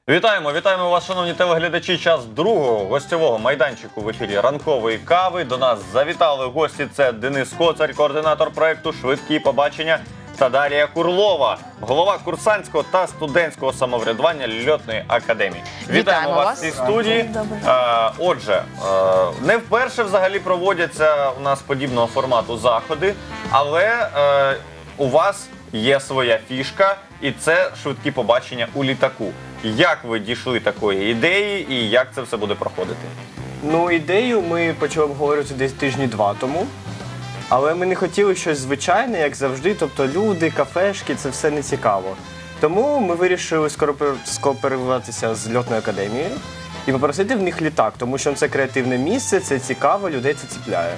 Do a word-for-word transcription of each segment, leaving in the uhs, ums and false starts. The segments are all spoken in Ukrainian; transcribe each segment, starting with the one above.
Вітаємо, вітаємо вас, шановні телеглядачі. Час другого гостьового майданчику в ефірі ранкової кави. До нас завітали гості. Це Денис Коцар, координатор проєкту «Швидкі побачення», та Дар'я Курлова, голова курсантського та студентського самоврядування Льотної академії. Вітаємо, Вітаємо вас в цій студії. А, отже, а, не вперше взагалі проводяться у нас подібного формату заходи, але а, у вас є своя фішка, і це швидкі побачення у літаку. Як ви дійшли такої ідеї і як це все буде проходити? Ну, ідею ми почали обговорювати десь тижні два тому. Але ми не хотіли щось звичайне, як завжди, тобто люди, кафешки, це все не цікаво. Тому ми вирішили скооперуватися з Льотною академією і попросити в них літак, тому що це креативне місце, це цікаво, людей це ціпляє.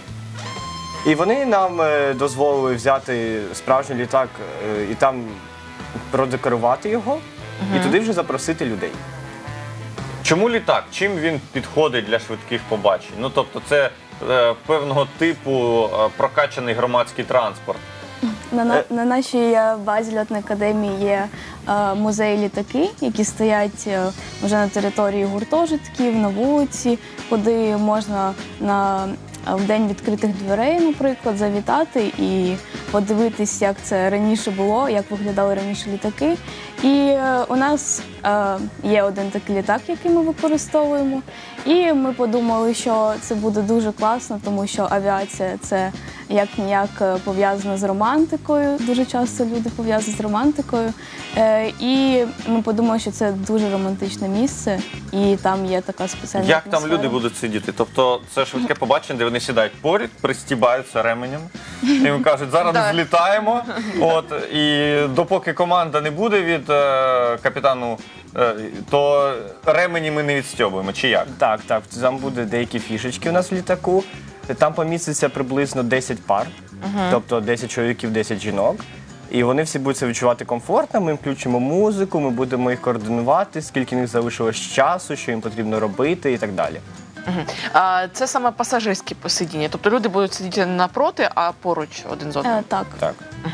І вони нам дозволили взяти справжній літак і там продекорувати його, угу. і туди вже запросити людей. Чому літак? Чим він підходить для швидких побачень? Ну, тобто це е, певного типу е, прокачаний громадський транспорт. На, на, на нашій базі Льотної академії є е, музеї-літаки, які стоять е, вже на території гуртожитків, на вулиці, куди можна на, в день відкритих дверей, наприклад, завітати і подивитись, як це раніше було, як виглядали раніше літаки. І е, у нас е, є один такий літак, який ми використовуємо. І ми подумали, що це буде дуже класно, тому що авіація – це як-ніяк пов'язана з романтикою. Дуже часто люди пов'язані з романтикою. Е, і ми подумали, що це дуже романтичне місце, і там є така спеціальна Як атмосфера. там люди будуть сидіти? Тобто це швидке побачення, де вони сідають поряд, пристібаються ременем, і їм кажуть, зараз ми злітаємо, от, і допоки команда не буде від е, капітану, е, то ремені ми не відстьобуємо, чи як? Так, так, там буде деякі фішечки у нас в літаку. Там поміститься приблизно десять пар, uh-huh. тобто десять чоловіків, десять жінок. І вони всі будуть себе відчувати комфортно, ми включимо музику, ми будемо їх координувати, скільки в них залишилось часу, що їм потрібно робити і так далі. Uh-huh. А, це саме пасажирські посидіння, тобто люди будуть сидіти не напроти, а поруч один з одним? Е, так. Так. Uh-huh.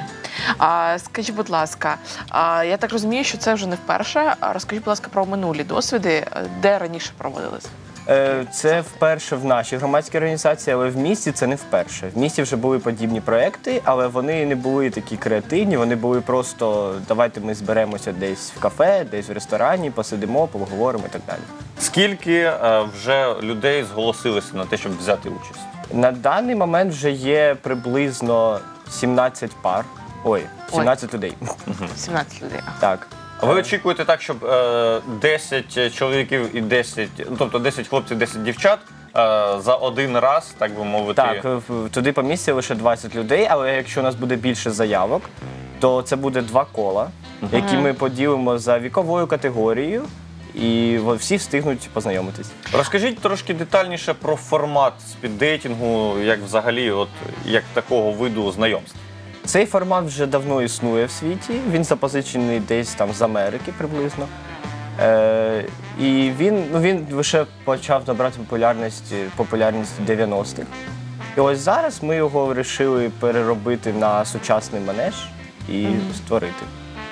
А, скажіть, будь ласка, а, я так розумію, що це вже не вперше. А розкажіть, будь ласка, про минулі досвіди, де раніше проводились? Це вперше в нашій громадській організації, але в місті це не вперше. В місті вже були подібні проекти, але вони не були такі креативні, вони були просто давайте ми зберемося десь в кафе, десь в ресторані, посидимо, поговоримо і так далі. Скільки е, вже людей зголосилися на те, щоб взяти участь? На даний момент вже є приблизно сімнадцять пар, ой, сімнадцять ой. людей. сімнадцять людей. Так. Ви очікуєте так, щоб е, десять чоловіків і десять, ну, тобто десять хлопців, десять дівчат е, за один раз, так би мовити? Так, туди поміститься лише двадцять людей, але якщо у нас буде більше заявок, то це буде два кола, uh-huh. які ми поділимо за віковою категорією, і всі встигнуть познайомитись. Розкажіть трошки детальніше про формат спіддейтингу, як взагалі, от, як такого виду знайомств. Цей формат вже давно існує в світі, він запозичений десь там з Америки приблизно. Е, і він, ну, він лише почав набрати популярність, популярність в дев'яностих. І ось зараз ми його вирішили переробити на сучасний манеж і mm-hmm. створити.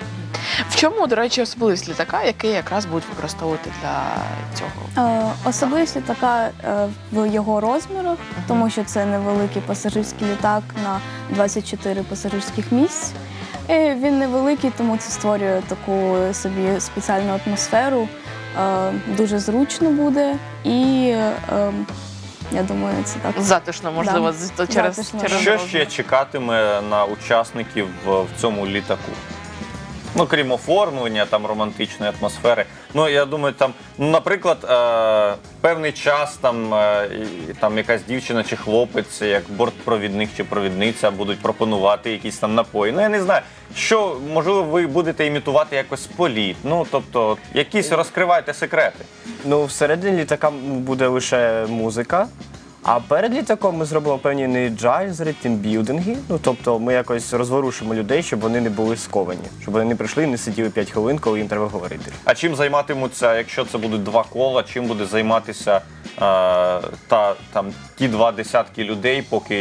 В чому, до речі, особливість літака, який якраз будуть використовувати для цього? Е, особливість літака е, в його розмірах, uh-huh. тому що це невеликий пасажирський літак на двадцять чотири пасажирських місць. І він невеликий, тому це створює таку собі спеціальну атмосферу. Е, дуже зручно буде і е, я думаю, це так. Затишно, можливо, да. через, Затишно. через Що ще чекатиме на учасників в цьому літаку? Ну, крім оформлення, там, романтичної атмосфери. Ну, я думаю, там, ну, наприклад, е, певний час там, е, там якась дівчина чи хлопець, як бортпровідник чи провідниця, будуть пропонувати якісь там напої. Ну, я не знаю, що, можливо, ви будете імітувати якось політ. Ну, тобто, якісь розкривайте секрети. Ну, всередині літака буде лише музика. А перед літаком ми зробимо певні енерджайзери, тімбілдинги. Ну, тобто ми якось розворушимо людей, щоб вони не були сковані. Щоб вони не прийшли і не сиділи п'ять хвилин, коли їм треба говорити. А чим займатимуться, якщо це будуть два кола, чим буде займатися е, та, там, ті два десятки людей, поки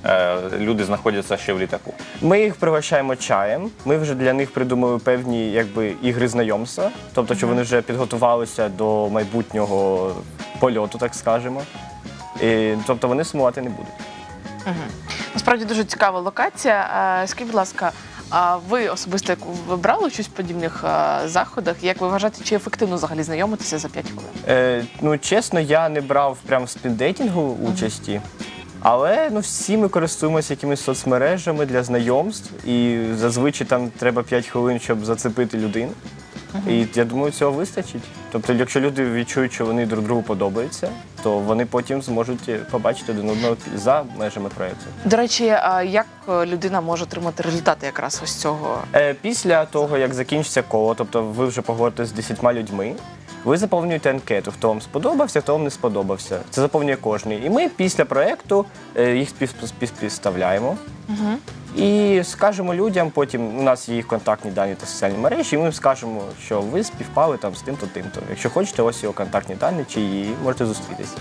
е, люди знаходяться ще в літаку? Ми їх пригощаємо чаєм. Ми вже для них придумали певні якби ігри знайомства, тобто, щоб вони вже підготувалися до майбутнього польоту, так скажемо. І, тобто вони сумувати не будуть. Угу. Насправді дуже цікава локація. А, скажіть, будь ласка, а ви особисто як ви брали участь в подібних а, заходах? Як ви вважаєте, чи ефективно взагалі знайомитися за п'ять хвилин? Е, ну, чесно, я не брав прям в спіддейтингу участі, але ну, всі ми користуємося якимись соцмережами для знайомств, і зазвичай там треба п'ять хвилин, щоб зацепити людину. І я думаю, цього вистачить. Тобто, якщо люди відчують, що вони друг другу подобаються, то вони потім зможуть побачити один одного за межами проєкту. До речі, а як людина може отримати результати якраз ось цього? Е, Після того, як закінчиться коло, тобто ви вже поговорите з десятьма людьми, ви заповнюєте анкету, хто вам сподобався, хто вам не сподобався. Це заповнює кожний. І ми після проєкту е, їх співставляємо. Угу. І скажемо людям, потім у нас є їх контактні дані та соціальні мережі, і ми їм скажемо, що ви співпали там з тим-то, тим-то. Якщо хочете, ось його контактні дані, чи її можете зустрітися.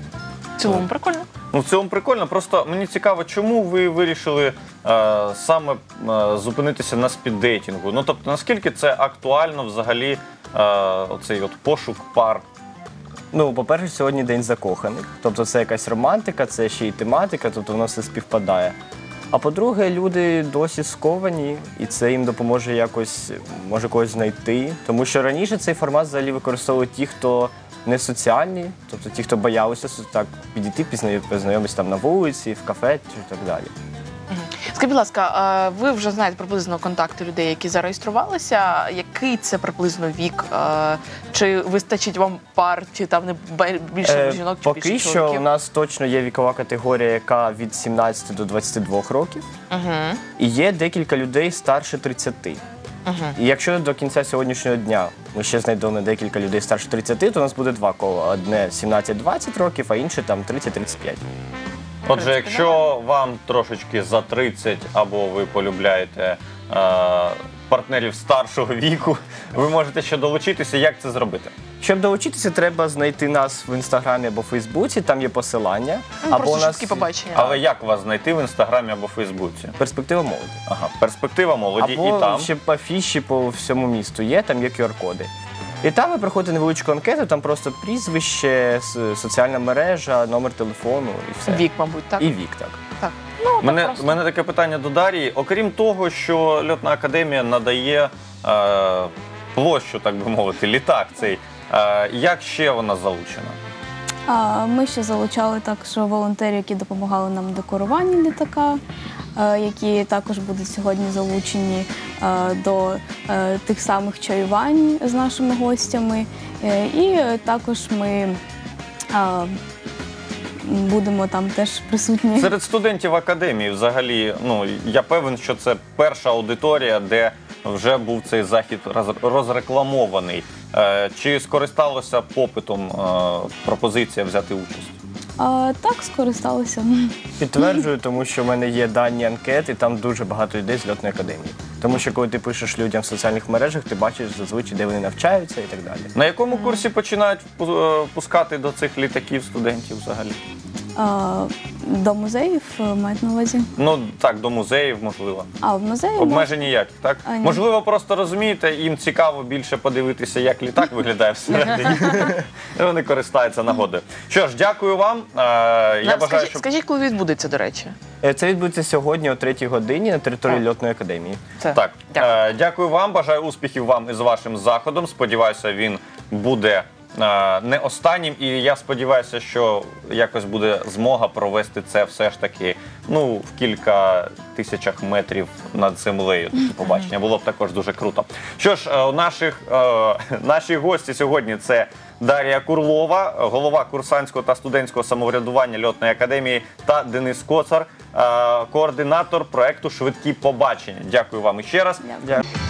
В цілому прикольно. Ну, в цілому прикольно. Просто мені цікаво, чому ви вирішили е, саме е, зупинитися на спіддейтингу? Ну, тобто, наскільки це актуально взагалі е, оцей от пошук пар? Ну, по-перше, сьогодні День закоханих. Тобто це якась романтика, це ще й тематика, тобто воно все співпадає. А по-друге, люди досі сковані, і це їм допоможе якось, може, когось знайти. Тому що раніше цей формат взагалі використовували ті, хто не соціальні, тобто ті, хто боялися так підійти, познайомитися там на вулиці, в кафе чи так далі. Скажіть, будь ласка, а ви вже знаєте приблизно контакти людей, які зареєструвалися. Який це приблизно вік? А, Чи вистачить вам пар, чи там не бе- більше Е, жінок, чи Поки більше що чоловіків? у нас точно є вікова категорія, яка від сімнадцяти до двадцяти двох років. Угу. І є декілька людей старше тридцяти. Угу. І якщо до кінця сьогоднішнього дня ми ще знайдемо декілька людей старше тридцяти, то у нас буде два кола. Одне сімнадцять-двадцять років, а інше там тридцять-тридцять п'ять. Отже, якщо вам трошечки за тридцять або ви полюбляєте е, партнерів старшого віку, ви можете ще долучитися. Як це зробити? Щоб долучитися, треба знайти нас в інстаграмі або фейсбуці, там є посилання. Ну, або просто у нас швидкі побачення. Але як вас знайти в інстаграмі або Фейсбуці? перспектива молоді. Ага, перспектива молоді Або і там. ще афіші по всьому місту є, там є ку ар-коди. І там ви проходите невеличку анкету, там просто прізвище, с- соціальна мережа, номер телефону і все. Вік, мабуть, так? І вік, так. Так. Ну, так Мене, просто. мене таке питання до Дарії. Окрім того, що льотна академія надає е, площу, так би мовити, літак цей, е, як ще вона залучена? А, Ми ще залучали також волонтерів, які допомагали нам в декоруванні літака, е, які також будуть сьогодні залучені е, до е, тих самих чаювань з нашими гостями. Е, І е, також ми е, будемо там теж присутні. Серед студентів академії взагалі, ну, я певен, що це перша аудиторія, де вже був цей захід роз- розрекламований. Е, Чи скористалося попитом е, пропозиція взяти участь? А, Так, скористалися. Підтверджую, тому що в мене є дані анкети, там дуже багато людей з льотної академії. Тому що коли ти пишеш людям в соціальних мережах, ти бачиш зазвичай, де вони навчаються і так далі. На якому курсі починають впу- е, пускати до цих літаків студентів взагалі? А, До музеїв е, мають на увазі. Ну так, до музеїв, можливо. А в музеї Обмежень ніяких, так? А, ні. Можливо, просто розумієте, їм цікаво більше подивитися, як літак виглядає всередині. І вони користаються нагодою. Що ж, дякую вам. Е, Я Да, бажаю, скажіть, щоб... скажіть, коли відбудеться, до речі? Е, Це відбудеться сьогодні о третій годині на території льотної академії. Це. Так, Дякую. е, дякую вам, бажаю успіхів вам із вашим заходом. Сподіваюся, він буде е, не останнім. І я сподіваюся, що якось буде змога провести це все ж таки ну, в кілька тисячах метрів над землею. Таке побачення було б також дуже круто. Що ж, е, у наших, е, наші гості сьогодні це Дарія Курлова, голова курсантського та студентського самоврядування льотної академії, та Денис Коцар, е, координатор проекту «Швидкі побачення». Дякую вам іще раз. Дякую. Дякую.